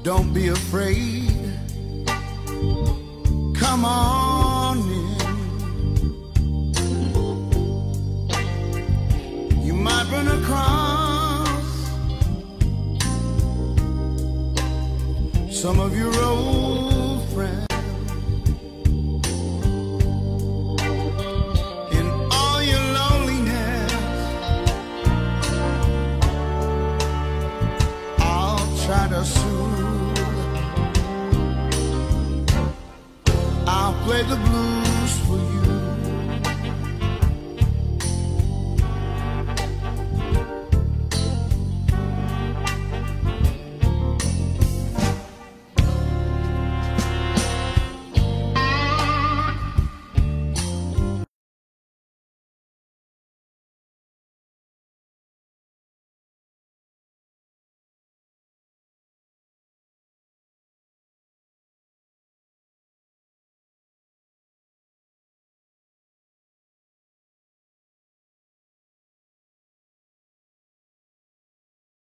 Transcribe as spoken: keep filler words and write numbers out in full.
Don't be afraid. Come on in. You might run across some of your old